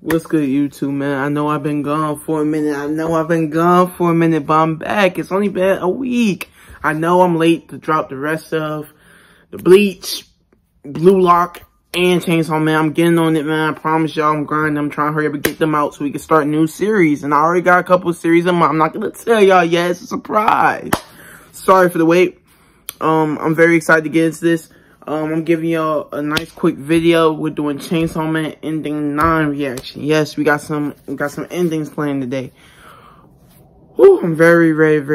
What's good, YouTube, man? I know I've been gone for a minute. But I'm back. It's only been a week. I know I'm late to drop the rest of the Bleach, Blue Lock, and Chainsaw Man. I'm getting on it, man. I promise y'all I'm grinding. I'm trying to hurry up and get them out so we can start a new series. And I already got a couple of series in mind. I'm not going to tell y'all yet. It's a surprise. Sorry for the wait. I'm very excited to get into this. I'm giving y'all a nice quick video. We're doing Chainsaw Man Ending 9 reaction. Yes, we got some endings planned today. Whew, I'm very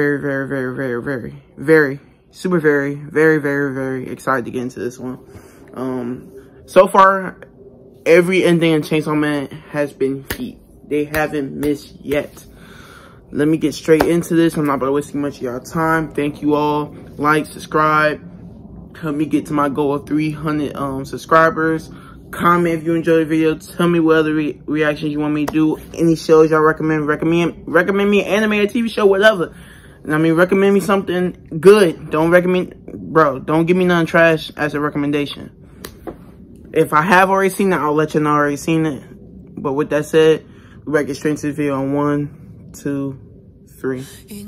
excited to get into this one. So far, every ending in Chainsaw Man has been heat. They haven't missed yet. Let me get straight into this. I'm not about to waste much of y'all time. Thank you all. Like, subscribe. Help me get to my goal of 300 subscribers. Comment if you enjoyed the video. Tell me what other reactions you want me to do. Any shows y'all recommend. Recommend me an animated TV show, whatever. And I mean, recommend me something good. Don't give me nothing trash as a recommendation. If I have already seen it, I'll let you know I already seen it. But with that said, we better get straight into the video on 1, 2, 3.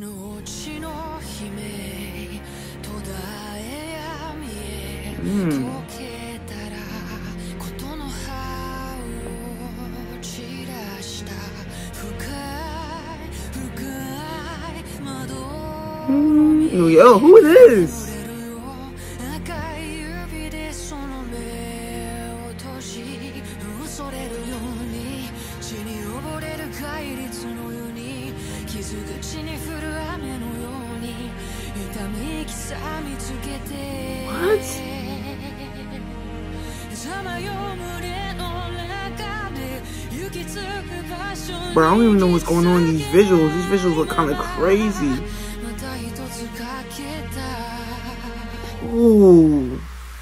Yo, who is this? What? Bro, I don't even know what's going on in these visuals. These visuals look kind of crazy. Ooh.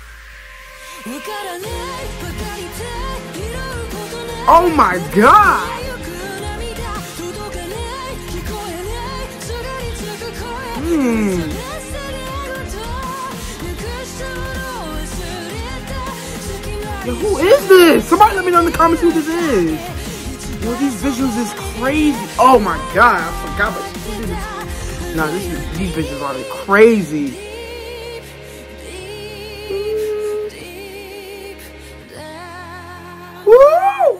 Oh my god! Yo, who is this? Somebody let me know in the comments who this is. Yo, these visuals is crazy. Oh my god, I forgot about this. Nah, these visuals are crazy. Woo!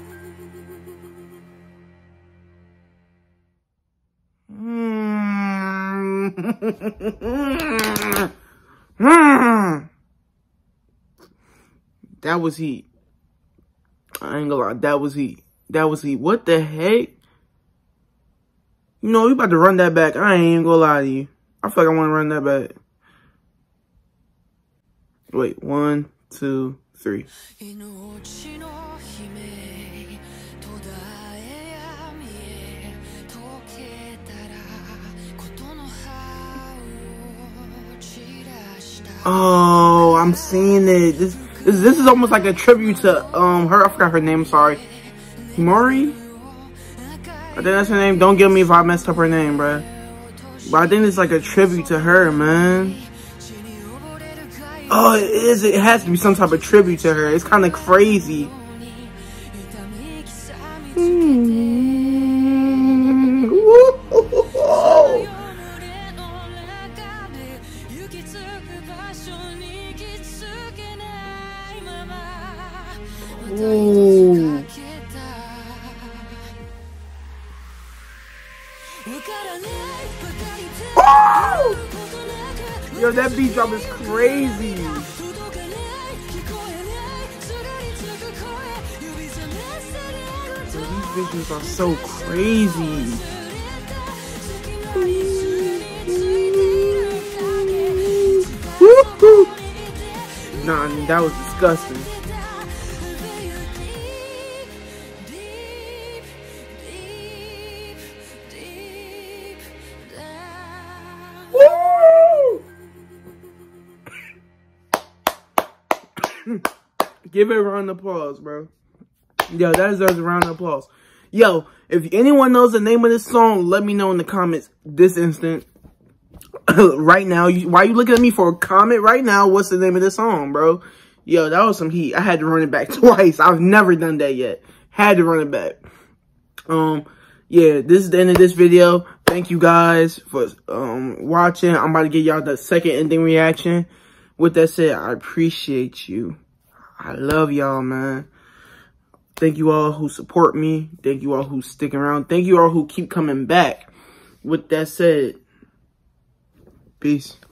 That was heat. I ain't gonna lie, that was heat. What the heck? You know, we about to run that back. I ain't gonna lie to you. I feel like I want to run that back. Wait, 1, 2, 3. Oh, I'm seeing it. This is almost like a tribute to her. I forgot her name. Sorry, Himori. I think that's her name. Don't get me if I messed up her name, bruh. But I think it's like a tribute to her, man. Oh, it is. It has to be some type of tribute to her. It's kind of crazy. Ooh. Oh! Yo, that beat drop is crazy. Yo, these visuals are so crazy. Nah, that was disgusting. Give it a round of applause, bro. Yo, that deserves a round of applause. Yo, if anyone knows the name of this song, let me know in the comments this instant. Right now. Why you looking at me for a comment right now? What's the name of this song, bro? Yo, that was some heat. I had to run it back twice. I've never done that yet. Had to run it back. Yeah, this is the end of this video. Thank you guys for watching. I'm about to give y'all the second ending reaction. With that said, I appreciate you. I love y'all, man. Thank you all who support me. Thank you all who stick around. Thank you all who keep coming back. With that said, peace.